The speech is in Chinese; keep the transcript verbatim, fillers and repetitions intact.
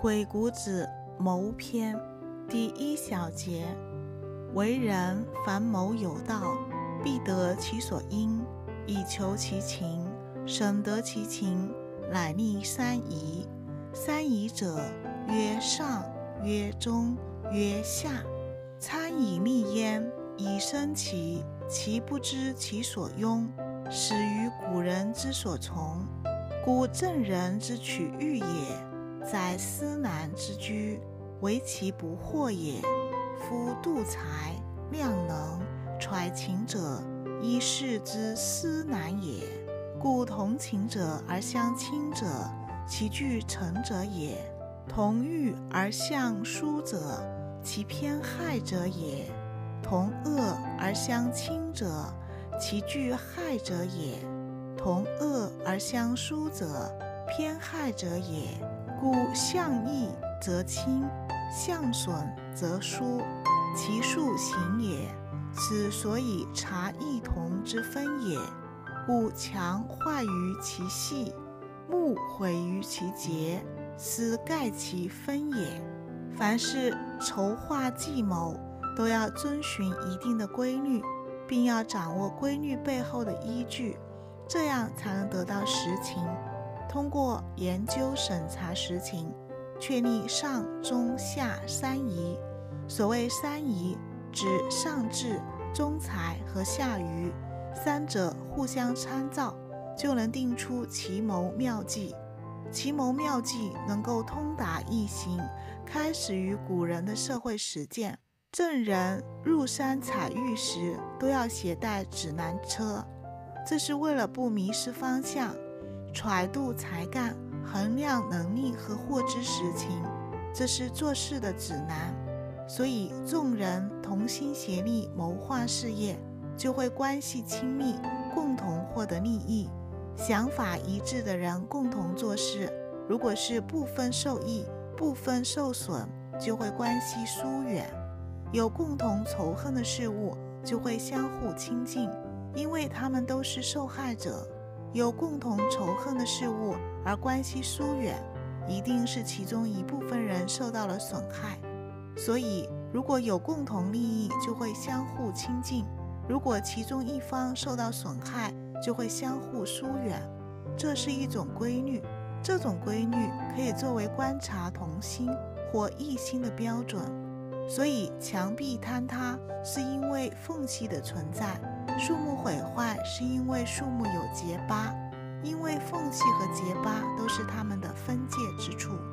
鬼谷子谋篇第一小节：为人凡谋有道，必得其所因，以求其情，省得其情，乃立三疑。三疑者，曰上，曰中，曰下。参以立焉，以生其，其不知其所庸，始于古人之所从。故正人之取欲也，在思难之居，为其不惑也。夫度才、量能、揣情者，依事之思难也。故同情者而相亲者，其具成者也；同欲而相疏者，其偏害者也；同恶而相亲者，其具害者也；同恶而相疏者，偏害者也。故相异则亲，相损则疏，其数行也。此所以察异同之分也。故强坏于其细，木毁于其节，斯盖其分也。凡是筹划计谋，都要遵循一定的规律，并要掌握规律背后的依据，这样才能得到实情。通过研究审查实情，确立上中下三宜。所谓三宜，指上智、中才和下愚，三者互相参照，就能定出奇谋妙计。奇谋妙计能够通达易行，开始于古人的社会实践。正人入山采玉时，都要携带指南车，这是为了不迷失方向，揣度才干，衡量能力和获知实情，这是做事的指南。所以众人同心协力谋划事业，就会关系亲密，共同获得利益。想法一致的人共同做事，如果是不分受益、不分受损，就会关系疏远。有共同仇恨的事物，就会相互亲近，因为他们都是受害者。有共同仇恨的事物而关系疏远，一定是其中一部分人受到了损害。所以如果有共同利益，就会相互亲近；如果其中一方受到损害，就会相互疏远。这是一种规律，这种规律可以作为观察同心或异心的标准。所以墙壁坍塌是因为缝隙的存在，树木毁坏是因为树木有结疤，因为缝隙和结疤都是它们的分界之处。